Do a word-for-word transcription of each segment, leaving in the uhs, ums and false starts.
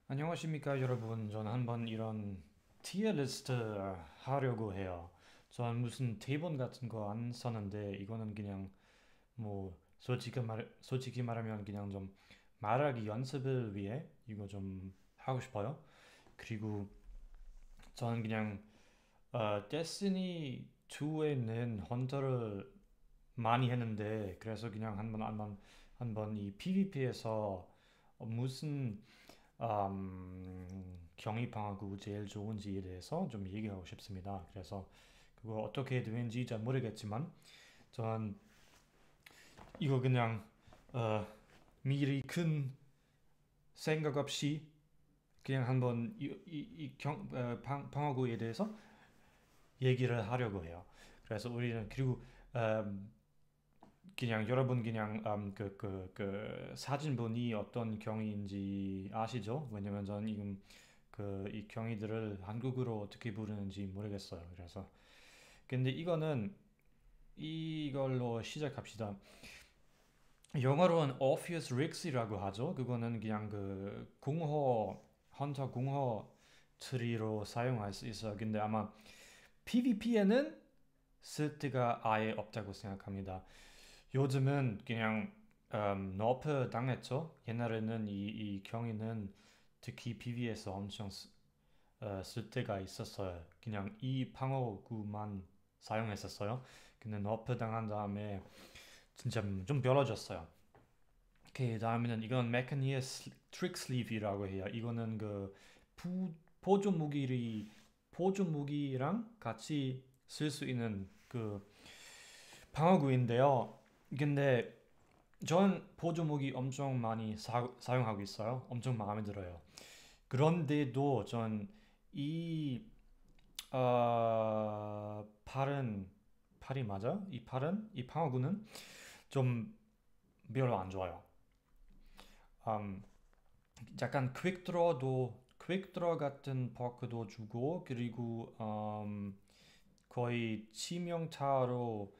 안녕하십니까 여러분. 저는 한번 이런 티어리스트 하려고 해요. 저는 무슨 대본 같은 거 안 썼는데 이거는 그냥 뭐 솔직히 말 솔직히 말하면 그냥 좀 말하기 연습을 위해 이거 좀 하고 싶어요. 그리고 저는 그냥 어, 데스티니 이에는 헌터를 많이 했는데 그래서 그냥 한번 한번 한번 이 피브이피에서 무슨 음, 경입하고 제일 좋은지에 대해서 좀 얘기하고 싶습니다. 그래서 그거 어떻게 되는지 잘 모르겠지만 전 이거 그냥 어, 미리 큰 생각 없이 그냥 한번 이, 이, 이 경, 어, 방, 방어구에 대해서 얘기를 하려고 해요. 그래서 우리는 그리고 음, 그냥 여러분 그냥 음, 그, 그, 그 사진 보니 어떤 경위인지 아시죠? 왜냐면 저는 지금 그 이 경위들을 한국어로 어떻게 부르는지 모르겠어요. 그래서 근데 이거는 이걸로 시작합시다. 영어로는 Orpheus Rex이라고 하죠. 그거는 그냥 그 공허 헌터 공허 트리로 사용할 수 있어요. 근데 아마 피브이피에는 쓸데가 아예 없다고 생각합니다. 요즘은 그냥 음, 너프 당했죠. 옛날에는 이, 이 경위는 특히 피비에서 엄청 쓰- 어, 쓸 때가 있었어요. 그냥 이 방어구만 사용했었어요. 근데 너프 당한 다음에 진짜 좀 별로졌어요. 그 다음에는 이건 메카니의 트릭 슬리브라고 해요. 이거는 그 부, 보조 무기를 보조 무기랑 같이 쓸 수 있는 그 방어구인데요. 근데 전 보조 무기 엄청 많이 사, 사용하고 있어요. 엄청 마음에 들어요. 그런데도 전이 어, 팔은 팔이 맞아? 이 팔은 이 방어구는 좀 별로 안 좋아요. 음, 약간 퀵드로도 퀵드로 같은 퍼크도 주고 그리고 음, 거의 치명타로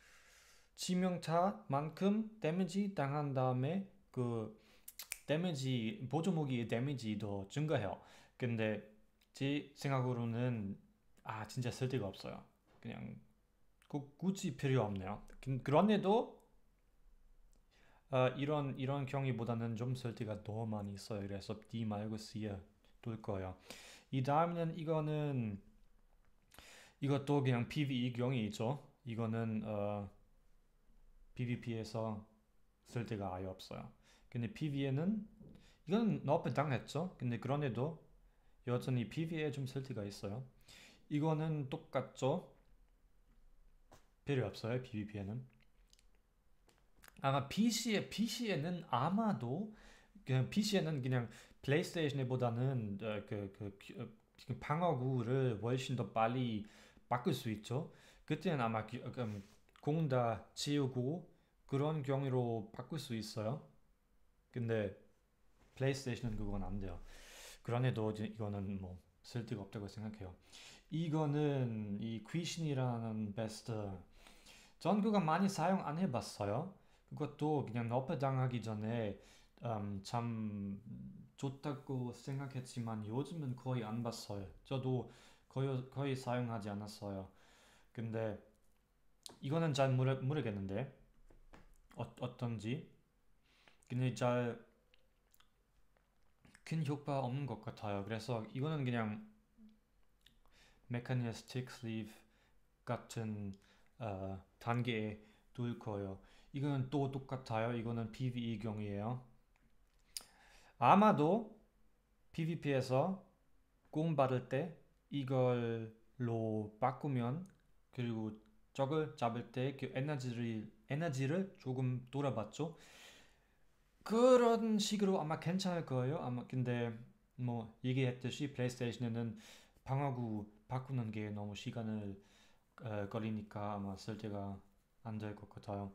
치명타만큼 데미지 당한 다음에 그 데미지 보조무기의 데미지도 증가해요. 근데 제 생각으로는 아 진짜 쓸데가 없어요. 그냥 꼭 굳이 필요 없네요. 그- 그런데도 어, 이런 이런 경기보다는 좀 쓸데가 더 많이 있어요. 그래서 D 말고 C에 둘 거예요. 이 다음에는 이거는 이것도 그냥 피브이 경이죠. 이거는 어, 피브이피에서 쓸데가 아예 없어요. 근데 피브이에는 이건 너프 당했죠. 근데 그런데도 여전히 피브이에 좀 쓸데가 있어요. 이거는 똑같죠. 필요 없어요. 피브이피에는 아마 피시에 피시에는 아마도 그냥 피시에는 그냥 플레이스테이션보다는 어, 그, 그, 그, 어, 그 방어구를 훨씬 더 빨리 바꿀 수 있죠. 그때는 아마 기- 어, 음, 공다 지우고 그런 경우로 바꿀 수 있어요. 근데 플레이스테이션은 그건 안 돼요. 그런데도 이제 이거는 뭐 쓸데가 없다고 생각해요. 이거는 이 귀신이라는 베스트 전 그거 많이 사용 안 해봤어요. 그것도 그냥 너프 당하기 전에 음, 참 좋다고 생각했지만 요즘은 거의 안 봤어요. 저도 거의, 거의 사용하지 않았어요. 근데 이거는 잘 모르, 모르겠는데 어, 어떤지. 근데 잘 큰 효과 없는 것 같아요. 그래서 이거는 그냥 메카니스틱 슬리브 같은 어, 단계에 둘 거예요. 이거는 또 똑같아요. 이거는 피브이 경이에요. 아마도 피브이피에서 꿈 받을 때 이걸로 바꾸면 그리고 적을 잡을 때 그 에너지를 에너지를 조금 돌아봤죠. 그런 식으로 아마 괜찮을 거예요. 아마 근데 뭐 얘기했듯이 플레이스테이션에는 방어구 바꾸는 게 너무 시간을 어, 걸리니까 아마 쓸 때가 안 될 것 같아요.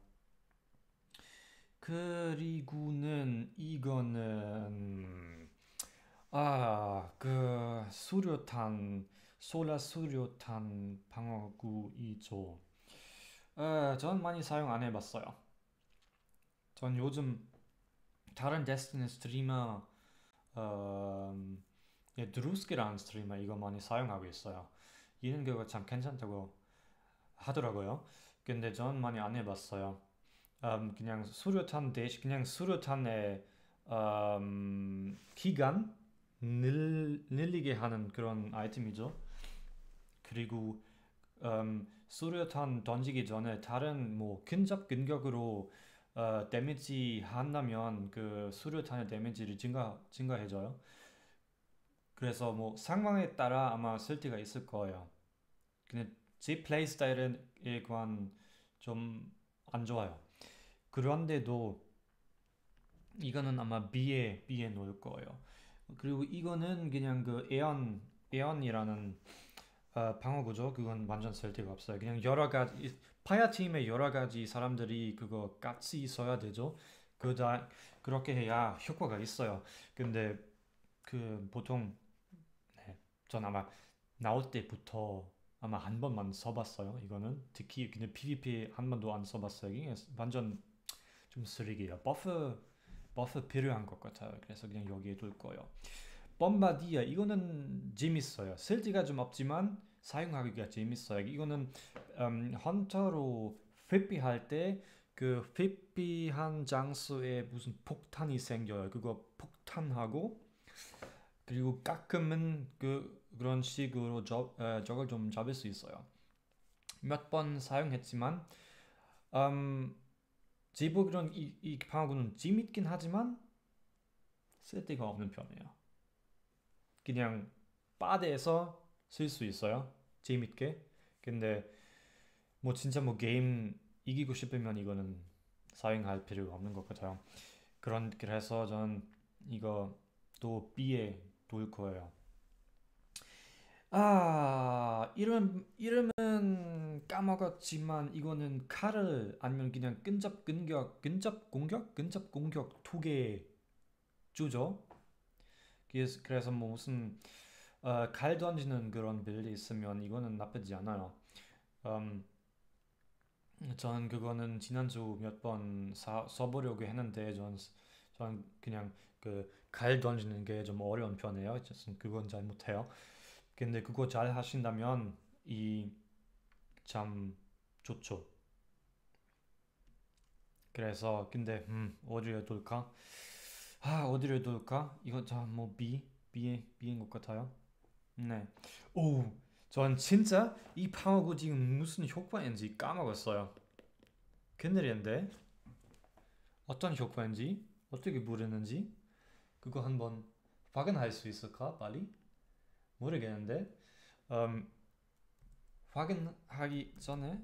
그리고는 이거는 아, 그 수류탄, 솔라 수류탄 방어구이죠. 에, 전 많이 사용 안 해봤어요. 전 요즘 다른 데스티니 스트리머 음, 예, 드루스키라는 스트리머 이거 많이 사용하고 있어요. 이런 거가 참 괜찮다고 하더라고요. 근데 전 많이 안 해봤어요. 음, 그냥 수류탄 대신 그냥 수류탄의 음, 기간 늘, 늘리게 하는 그런 아이템이죠. 그리고 음, 수류탄 던지기 전에 다른 뭐 근접 근격으로 어, 데미지 한다면 그 수류탄의 데미지를 증가 증가해져요. 그래서 뭐 상황에 따라 아마 쓸 때가 있을 거예요. 근데 제 플레이 스타일은 일관 좀 안 좋아요. 그런데도 이거는 아마 B에 B에 놓을 거예요. 그리고 이거는 그냥 그 에언 에언이라는 어, 방어구죠. 그건 완전 쓸 데가 없어요. 그냥 여러 가지 파야 팀의 여러 가지 사람들이 그거 같이 있어야 되죠. 그다 그렇게 해야 효과가 있어요. 근데 그 보통 네, 전 아마 나올 때부터 아마 한 번만 써봤어요. 이거는 특히 그냥 피브이피 한 번도 안 써봤어요. 이게 완전 좀 쓰레기예요. 버프 버프 필요한 것 같아요. 그래서 그냥 여기에 둘 거예요. 범바디아 이거는 재밌어요. 쓸데가 좀 없지만 사용하기가 재밌어요. 이거는 음, 헌터로 회피할 때 그 회피한 장소에 무슨 폭탄이 생겨요. 그거 폭탄하고 그리고 가끔은 그 그런 식으로 저, 에, 저걸 좀 잡을 수 있어요. 몇 번 사용했지만 음, 제 보기로는 이, 이 방어구는 재밌긴 하지만 쓸데가 없는 편이에요. 그냥 바드에서 쓸 수 있어요. 재밌게. 근데 뭐 진짜 뭐 게임 이기고 싶으면 이거는 사용할 필요가 없는 것 같아요. 그런 그래서 전 이거 또 B에 둘 거예요. 아 이름 이름은 까먹었지만 이거는 칼을 아니면 그냥 근접 근격 근접 공격 근접 공격 두 개 주죠. 그래서 그래서 뭐 무슨 어, 칼 던지는 그런 빌드 있으면 이거는 나쁘지 않아요. 음, 저는 그거는 지난주 몇 번 써보려고 했는데 전, 전 그냥 그 칼 던지는 게 좀 어려운 편이에요. 저는 그건 잘 못해요. 근데 그거 잘 하신다면 이 참 좋죠. 그래서 근데 음, 어디를 둘까? 아 어디를 둘까? 이거 자뭐 B B B인 것 같아요. 네. 오, 전 진짜 이 방어구 지금 무슨 효과인지 까먹었어요. 큰일인데 어떤 효과인지 어떻게 부르는지 그거 한번 확인할 수 있을까? 빨리? 모르겠는데 음, 확인하기 전에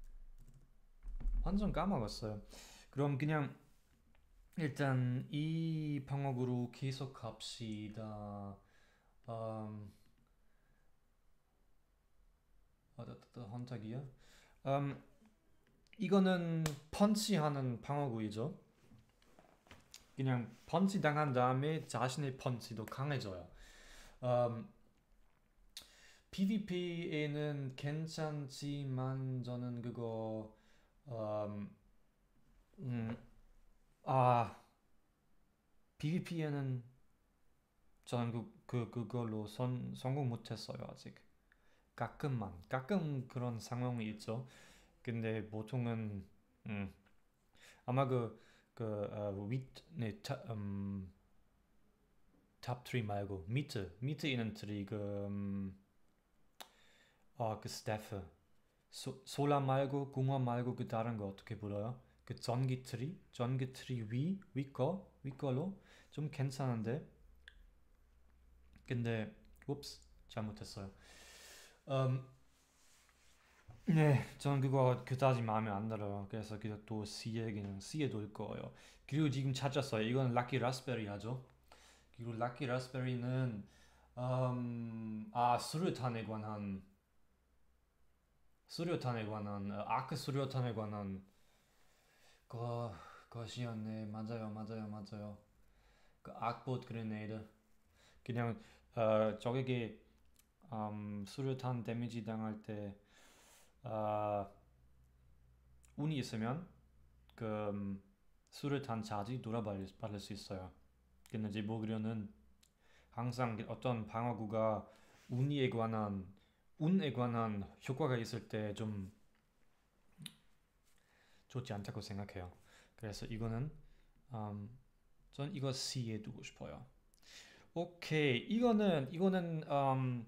완전 까먹었어요. 그럼 그냥 일단 이 방어구로 계속 갑시다. 음, 어떻다 헌터기요? 음, 이거는 펀치하는 방어구이죠. 그냥 펀치 당한 다음에 자신의 펀치도 강해져요. 음, 피브이피에는 괜찮지만 저는 그거 음, 음, 아 피브이피에는 저는 그, 그 그걸로 선, 성공 못했어요 아직. 가끔만 가끔 그런 상황이 있죠. 근데 보통은 음, 아마 그 그 어, 윗, 네, 타, 음, 탑 삼 말고 밑에 밑에 있는 트리 그 음, 어, 그 스태프 소, 솔라 말고 궁화 말고 그 다른 거 어떻게 불러요? 그 전기 트리 전기 트리 위 위거 위거로 좀 괜찮은데 근데 옵스 잘못했어요. 음, 네, 전 그거 그다지 마음에 안 들어요. 그래서 그냥 또 C에 그냥 C에 둘 거예요. 그리고 지금 찾았어요. 이건 락키 라스베리 하죠. 그리고 락키 라스베리는 음, 아 수류탄에 관한 수류탄에 관한 어, 아크 수류탄에 관한 거 것이었네. 맞아요, 맞아요, 맞아요. 그 악봇 그레네이드. 그냥 어, 적에게 음, 수류탄 데미지 당할 때 어, 운이 있으면 그 음, 수류탄 자지 돌아받을 받을 수 있어요. 근데 제 보기로는 항상 어떤 방어구가 운에 관한 운에 관한 효과가 있을 때 좀 좋지 않다고 생각해요. 그래서 이거는 음, 전 이거 C에 두고 싶어요. 오케이, 이거는 이거는 음,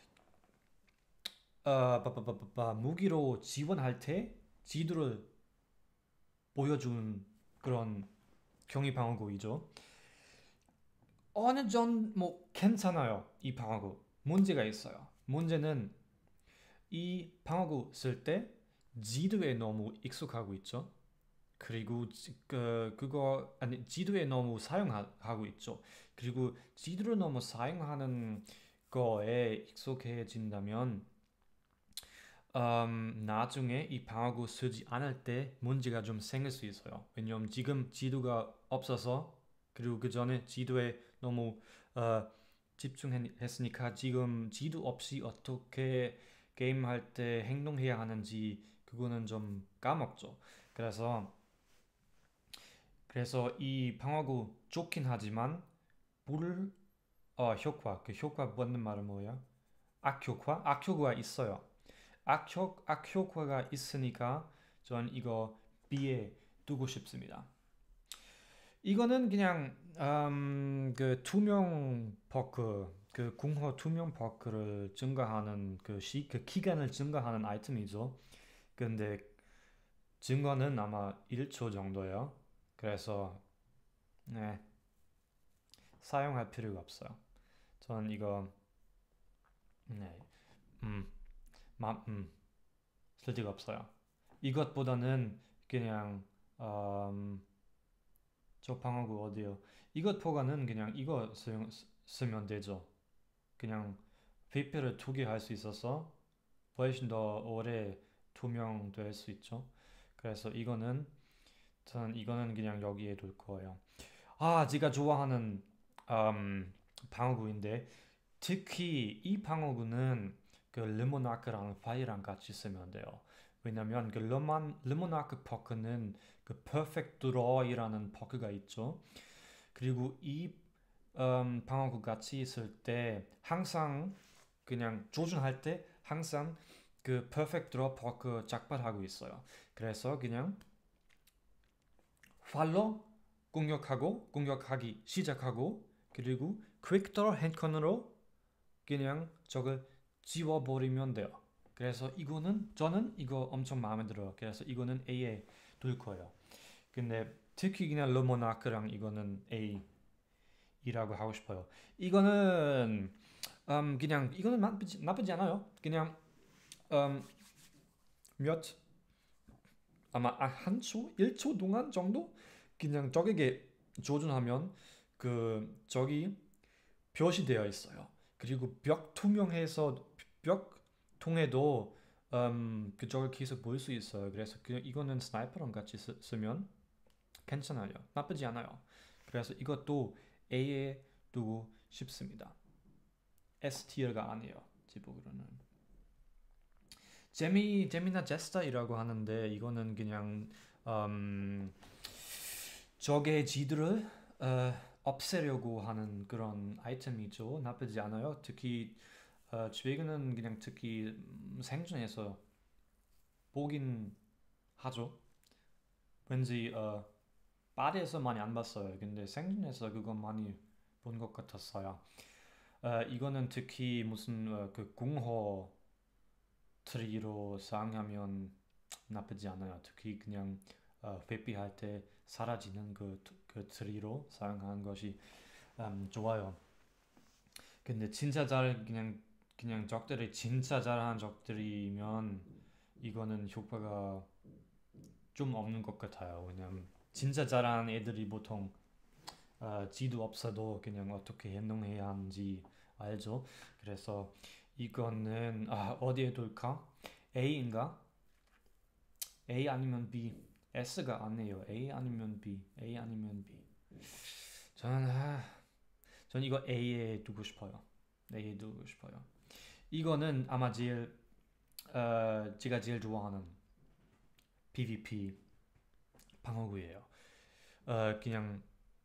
어, 빠빠빠빠빠, 무기로 지원할 때 지도를 보여주는 그런 경기 방어구이죠. 어느 정도 뭐 괜찮아요. 이 방어구 문제가 있어요. 문제는 이 방어구 쓸 때 지도에 너무 익숙하고 있죠. 그리고 그 그거 아니 지도에 너무 사용하고 있죠. 그리고 지도를 너무 사용하는 거에 익숙해진다면 음, 나중에 이 방어구 쓰지 않을 때 문제가 좀 생길 수 있어요. 왜냐면 지금 지도가 없어서 그리고 그 전에 지도에 너무 어, 집중했으니까 지금 지도 없이 어떻게 게임할 때 행동해야 하는지 그거는 좀 까먹죠. 그래서 그래서 이 방어구 좋긴 하지만 불 어, 효과 그 효과 맞는 말은 뭐야? 악효과? 악효과가 있어요. 악효, 악효과가 있으니까 전 이거 B에 두고 싶습니다. 이거는 그냥 음, 그 투명 버크, 그 궁허 투명 버크를 증가하는 그 시, 그 기간을 증가하는 아이템이죠. 근데 증거는 아마 일 초 정도예요. 그래서 네, 사용할 필요가 없어요. 전 이거 네, 음, 마, 음, 쓸데가 없어요. 이것보다는 그냥 음, 저 방어구 어디요? 이것 보고는 그냥 이거 쓰, 쓰면 되죠. 그냥 페이퍼를 두 개 할 수 있어서 훨씬 더 오래 투명될 수 있죠. 그래서 이거는 저는 이거는 그냥 여기에 둘 거예요. 아, 제가 좋아하는 음, 방어구인데 특히 이 방어구는 그 레모나크랑 파이랑 같이 쓰면 돼요. 왜냐면 그 레몬, 레모나크 퍼크는 그 퍼펙트 드로이라는 퍼크가 있죠. 그리고 이 음, 방어구 같이 있을 때 항상 그냥 조준할 때 항상 그 퍼펙트 드로 퍼크 작발하고 있어요. 그래서 그냥 팔로 공격하고 공격하기 시작하고 그리고 퀵 드로 핸컨으로 그냥 저걸 지워버리면 돼요. 그래서 이거는 저는 이거 엄청 마음에 들어요. 그래서 이거는 A에 둘 거예요. 근데 특히 그냥 러모나크랑 이거는 A이라고 하고 싶어요. 이거는 음, 그냥 이거는 나쁘지, 나쁘지 않아요. 그냥 음, 몇 아마 한 초, 일 초 동안 정도 그냥 적에게 조준하면 그 저기 표시되어 있어요. 그리고 벽 투명해서 벽 통해도 음, 그쪽을 계속 볼 수 있어요. 그래서 그, 이거는 스나이퍼랑 같이 쓰, 쓰면 괜찮아요. 나쁘지 않아요. 그래서 이것도 A에 두고 싶습니다. S티어가 아니에요. 제 보기로는. 제미, 제미나 제스타이라고 하는데 이거는 그냥 음, 적의 지들을 어, 없애려고 하는 그런 아이템이죠. 나쁘지 않아요. 특히 어, 최근은 그냥 특히 음, 생존에서 보긴 하죠. 왠지 어, 바다에서 많이 안 봤어요. 근데 생존에서 그거 많이 본 것 같았어요. 어, 이거는 특히 무슨 어, 그 공허 트리로 사용하면 나쁘지 않아요. 특히 그냥 어, 회피할 때 사라지는 그, 그 트리로 사용하는 것이 음, 좋아요. 근데 진짜 잘 그냥 그냥 적들이 진짜 잘하는 적들이면 이거는 효과가 좀 없는 것 같아요. 왜냐면 진짜 잘하는 애들이 보통 어, 지도 없어도 그냥 어떻게 행동해야 하는지 알죠. 그래서 이거는 아, 어디에 둘까? A인가? A 아니면 B. S가 아니에요. A 아니면 B. A 아니면 B. 저는 아, 저는 이거 A에 두고 싶어요. A에 두고 싶어요. 이거는 아마 제일 어, 제가 제일 좋아하는 피브이피 방어구예요. 어, 그냥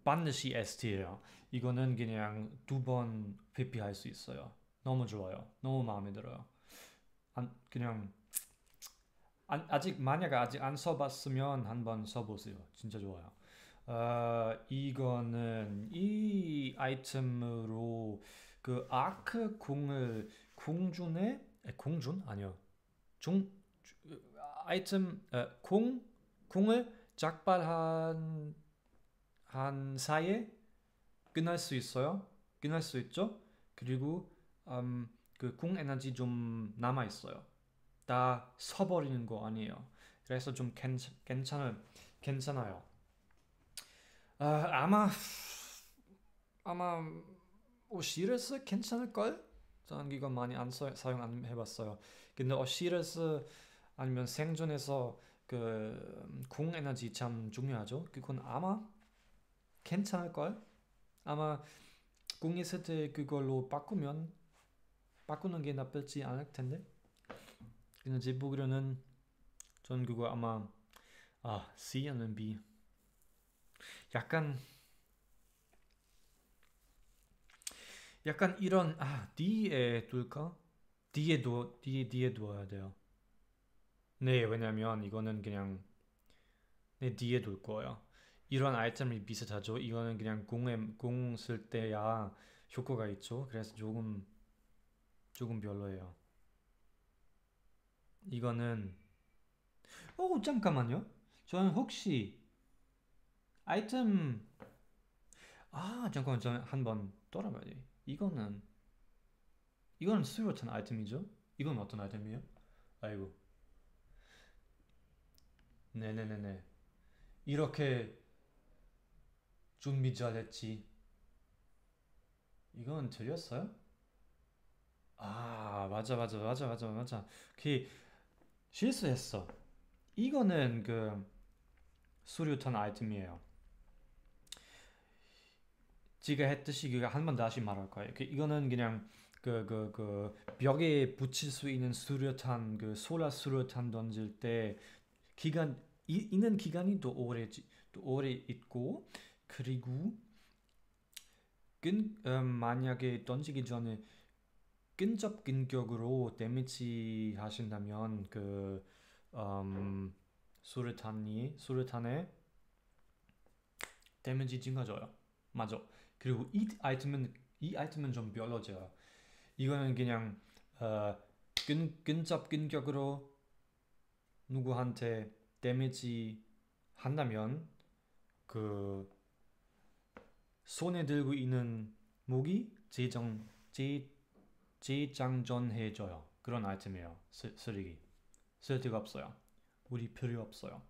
반드시 에스티예요. 이거는 그냥 두 번 회피할 수 있어요. 너무 좋아요. 너무 마음에 들어요. 안, 그냥 안, 아직 만약 아직 안 써봤으면 한번 써보세요. 진짜 좋아요. 어, 이거는 이 아이템으로 그 아크 궁을 궁준에 에, 궁준 아니요 중 아이템 어, 궁 궁을 작발한 한 사이에 끝날 수 있어요. 끝날 수 있죠. 그리고 음, 그궁 에너지 좀 남아 있어요. 다 서버리는 거 아니에요. 그래서 좀 괜찮, 괜찮을, 괜찮아요. 아, 아마 아마 오시리스 괜찮을걸? 저는 이거 많이 안 써, 사용 안 해봤어요. 근데 오시리스 아니면 생존에서 그궁 에너지 참 중요하죠. 그건 아마 괜찮을걸? 아마 궁 있을 때 그걸로 바꾸면 바꾸는 게 나쁘지 않을 텐데. 근데 제 보기로는 전 그거 아마 아 C 아니면 B. 약간 약간 이런 아 D에 둘까? D에 두 D D에 두어야 돼요. 네, 왜냐면 이거는 그냥 네 D에 둘 거예요. 이런 아이템이 비슷하죠. 이거는 그냥 공에 공 쓸 때야 효과가 있죠. 그래서 조금 조금 별로예요. 이거는 오 잠깐만요. 저는 혹시 아이템 아 잠깐만 저는 한번 돌아봐야 돼. 이거는 이거는 수요탄 아이템이죠? 이건 어떤 아이템이에요? 아이고 네네네네 이렇게 준비 잘했지. 이건 들렸어요? 아 맞아 맞아 맞아 맞아 맞아. 그 실수했어. 이거는 그 수류탄 아이템이에요. 지가 했듯이 그한번 다시 말할 거예요. 그 이거는 그냥 그 그 그 벽에 붙일 수 있는 수류탄 그 소라 수류탄 던질 때 기간 이, 있는 기간이 또 오래 또 오래 있고 그리고 끈 음, 만약에 던지기 전에 끈적 끈격으로 데미지 하신다면 그 음, 수류탄이 수류탄에 데미지 증가져요. 맞아. 그리고 이 아이템은 이 아이템은 좀 별로져요. 이거는 그냥 어, 끈 끈적 끈격으로 누구한테 데미지 한다면 그 손에 들고 있는 무기 재정 재 재장전해줘요. 그런 아이템이에요. 쓰, 쓰레기. 쓸데가 없어요. 우리 필요 없어요.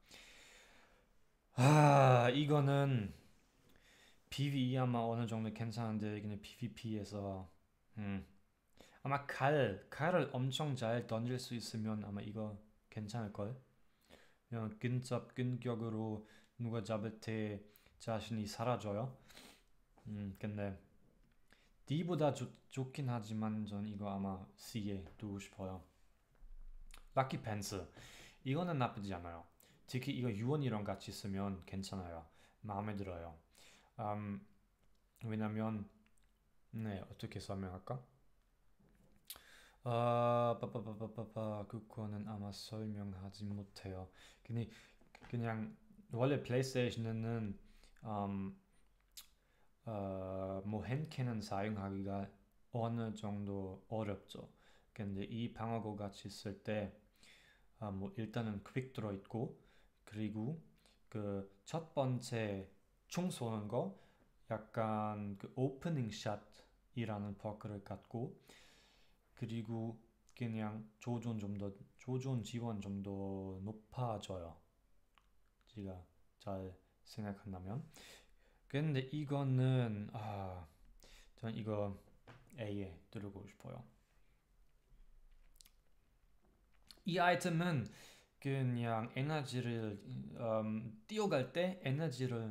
아 이거는 피브이 아마 어느 정도 괜찮은데 그냥 피브이피에서 음, 아마 칼 칼을 엄청 잘 던질 수 있으면 아마 이거 괜찮을 걸. 그냥 끈적 끈격으로 누가 잡을 때 자신이 사라져요. 음 근데 D보다 좋, 좋긴 하지만 전 이거 아마 C에 두고 싶어요. 락키 펜스 이거는 나쁘지 않아요. 특히 이거 유언이랑 같이 쓰면 괜찮아요. 마음에 들어요. 음, 왜냐면 네 어떻게 설명할까? 아 빠빠빠빠빠 그거는 아마 설명하지 못해요. 근데 그냥 원래 플레이스테이션은 음, 어, 뭐 핸캐논 사용하기가 어느 정도 어렵죠. 근데 이 방어구 같이 쓸 때, 아, 뭐 일단은 퀵 들어있고, 그리고 그 첫 번째 총 쏘는 거 약간 그 오프닝 샷이라는 퍼크를 갖고, 그리고 그냥 조준 좀 더, 조준 지원 좀 더 높아져요. 제가 잘 생각한다면. 근데 이거는 아, 전 이거 A에 두르고 싶어요. 이 아이템은 그냥 에너지를 음, 뛰어갈 때 에너지를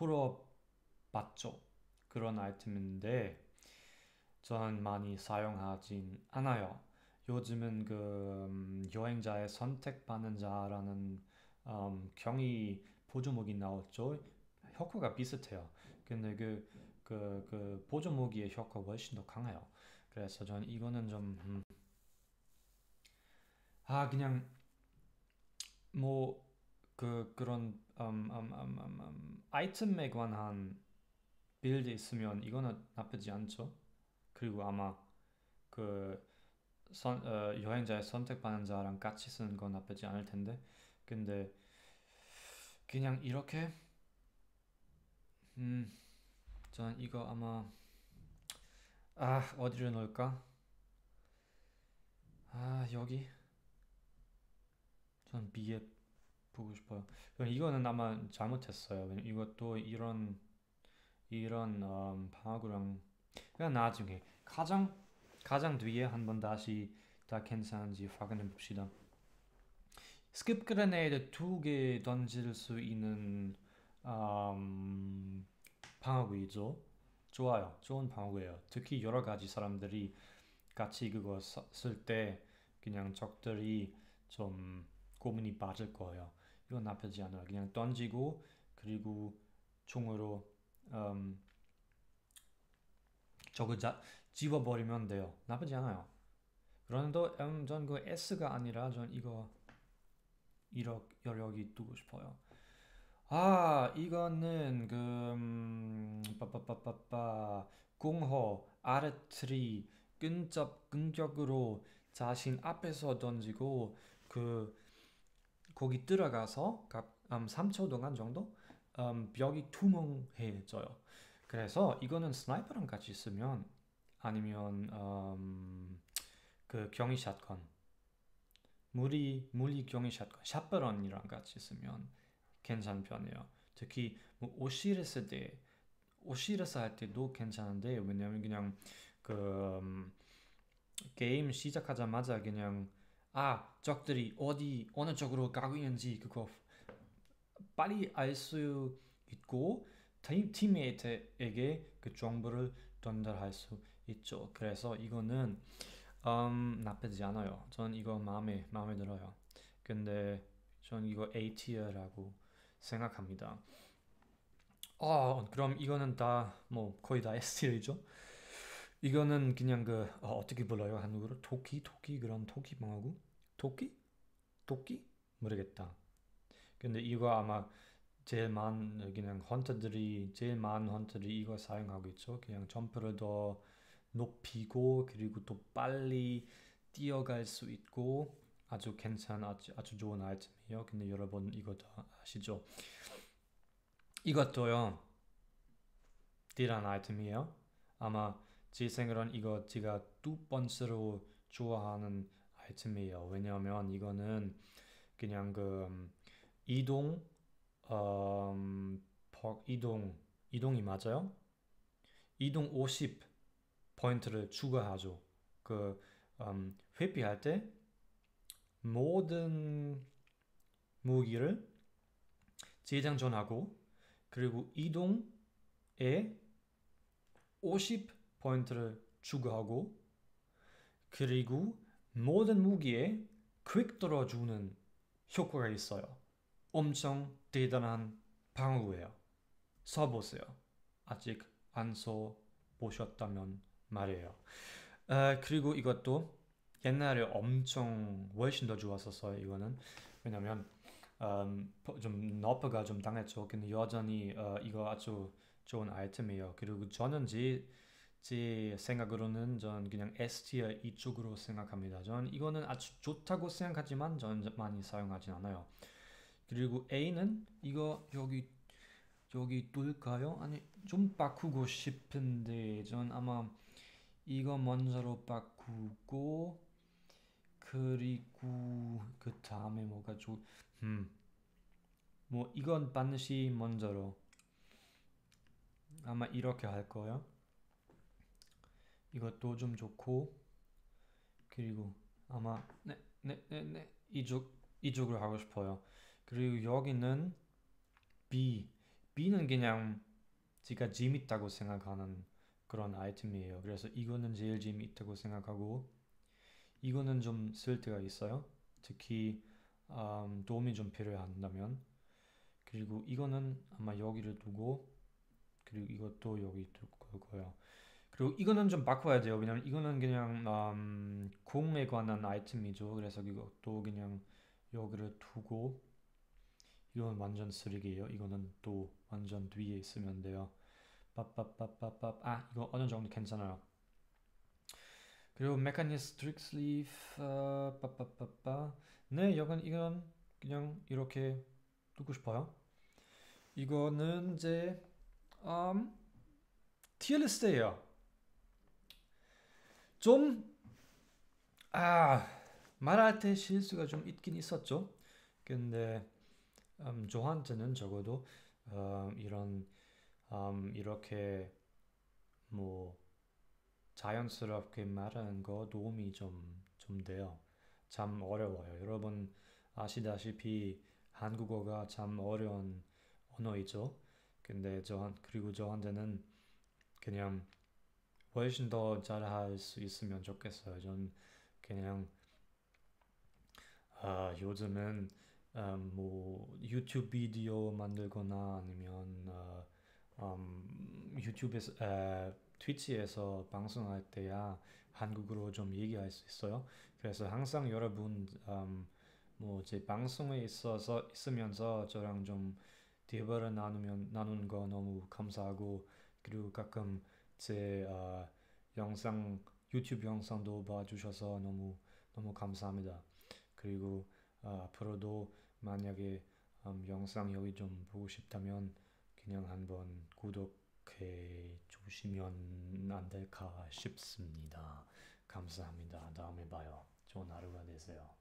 돌아받죠. 그런 아이템인데 전 많이 사용하진 않아요. 요즘은 그 음, 여행자의 선택받는 자라는 음, 경이 보조목이 나왔죠. 효과가 비슷해요. 근데 그, 그, 그 보조 무기의 효과가 훨씬 더 강해요. 그래서 전 이거는 좀, 음, 아, 그냥 뭐, 그, 그런, 음, 음, 음, 음, 음, 아이템에 관한 빌드 있으면 이거는 나쁘지 않죠. 그리고 아마 그 선, 어, 여행자의 선택받는 자랑 같이 쓰는 건 나쁘지 않을 텐데. 근데 그냥 이렇게, 음, 전 이거 아마, 아, 어디를 넣을까? 아, 여기? 전 B에 보고 싶어요. 그럼 이거는 아마 잘못했어요. 왜냐면 이것도 이런 이런 음, 방어구랑 그냥 나중에 가장 가장 뒤에 한번 다시 다 괜찮은지 확인해 봅시다. 스킵 그레네이드 두 개 던질 수 있는 음, 방어구이죠. 좋아요. 좋은 방어구예요. 특히 여러 가지 사람들이 같이 그거 쓸 때 그냥 적들이 좀 고민이 빠질 거예요. 이건 나쁘지 않아요. 그냥 던지고 그리고 총으로 음, 저거 자, 집어버리면 돼요. 나쁘지 않아요. 그런데 음, 전그 S가 아니라 전 이거 이렇게 여기 두고 싶어요. 아, 이거는 그 음, 빠빠빠빠빠 공허 아르트리 끈적 끈적으로 자신 앞에서 던지고 그 거기 들어가서 각 음, 삼 초 동안 정도 음, 벽이 투명해져요. 그래서 이거는 스나이퍼랑 같이 쓰면 아니면 음, 그 경위 샷건 무리 무리 경위 샷건 샷버런이랑 같이 쓰면 괜찮은 편이에요. 특히 뭐 오시리스 때 오시리스 할 때도 괜찮은데 왜냐면 그냥 그 음, 게임 시작하자마자 그냥 아 적들이 어디 어느 쪽으로 가고 있는지 그거 빨리 알 수 있고 팀, 팀메이트에게 그 정보를 전달할 수 있죠. 그래서 이거는 음, 나쁘지 않아요. 전 이거 마음에 마음에 들어요. 근데 전 이거 A 티어라고 생각합니다. 어, 그럼 이거는 다 뭐 거의 다 S 티어이죠? 이거는 그냥 그 어, 어떻게 불러요 한국어로? 토끼 토끼 그런 토끼 뭐하고? 토끼? 토끼? 모르겠다. 근데 이거 아마 제일 많은 그냥 헌터들이 제일 많은 헌터들이 이거 사용하고 있죠. 그냥 점프를 더 높이고 그리고 또 빨리 뛰어갈 수 있고 아주 괜찮은 아주, 아주 좋은 아이템이에요. 근데 여러분 이거 다 아시죠? 이것도요. 딜한 아이템이에요. 아마 제 생각은 이거 제가 두 번째로 좋아하는 아이템이에요. 왜냐하면 이거는 그냥 그 음, 이동 음, 버- 이동 이동이 맞아요? 이동 오십 포인트를 추가하죠. 그 음, 회피할 때 모든 무기를 재장전하고 그리고 이동에 오십 포인트를 추가하고 그리고 모든 무기에 퀵 들어주는 효과가 있어요. 엄청 대단한 방어구예요. 써보세요. 아직 안 써보셨다면 말이에요. 아, 그리고 이것도 옛날에 엄청 훨씬 더 좋았었어요. 이거는 왜냐면 음, 좀 너프가 좀 당했죠. 근데 여전히 어, 이거 아주 좋은 아이템이에요. 그리고 저는 제, 제 생각으로는 전 그냥 S티어 이쪽으로 생각합니다. 전 이거는 아주 좋다고 생각하지만 저는 많이 사용하진 않아요. 그리고 A는 이거 여기 여기 뚫을까요? 아니 좀 바꾸고 싶은데 전 아마 이거 먼저로 바꾸고 그리고 그 다음에 뭐가 좋? 음, 뭐 이건 반드시 먼저로 아마 이렇게 할 거예요. 이것도 좀 좋고 그리고 아마 네, 네, 네, 네. 이쪽 이쪽으로 하고 싶어요. 그리고 여기는 B. B는 그냥 제가 재밌다고 생각하는 그런 아이템이에요. 그래서 이거는 제일 재밌다고 생각하고 이거는 좀 쓸 데가 있어요. 특히 음, 도움이 좀 필요한다면 그리고 이거는 아마 여기를 두고 그리고 이것도 여기 둘 거예요. 그리고 이거는 좀 바꿔야 돼요. 왜냐면 이거는 그냥 음, 공에 관한 아이템이죠. 그래서 이것도 그냥 여기를 두고 이건 완전 쓰레기예요. 이거는 또 완전 뒤에 있으면 돼요. 빠빠빠빠빠 아 이거 어느 정도 괜찮아요. 그리고 메카니스 트릭 슬리브 어, 빠빠빠빠 네 이건 이건 그냥 이렇게 두고 싶어요. 이거는 이제 음, 티어리스트예요. 좀 아, 말할 때 실수가 좀 있긴 있었죠. 근데 음, 저한테는 적어도 음, 이런 음, 이렇게 뭐 자연스럽게 말하는 거 도움이 좀, 좀 돼요. 참 어려워요. 여러분 아시다시피 한국어가 참 어려운 언어이죠. 근데 저 그리고 저한테는 그냥 훨씬 더 잘할 수 있으면 좋겠어요. 전 그냥 아, 요즘은 음, 뭐 유튜브 비디오 만들거나 아니면 어, 음, 유튜브에서 에, 트위치에서 방송할 때야 한국어로 좀 얘기할 수 있어요. 그래서 항상 여러분 음, 뭐제 방송에 있어서 있으면서 저랑 좀 대화를 나누면 나누는 거 너무 감사하고 그리고 가끔 제 어, 영상 유튜브 영상도 봐주셔서 너무 너무 감사합니다. 그리고 어, 앞으로도 만약에 음, 영상 여기 좀 보고 싶다면 그냥 한번 구독해 주시면 안 될까 싶습니다. 감사합니다. 다음에 봐요. 좋은 하루가 되세요.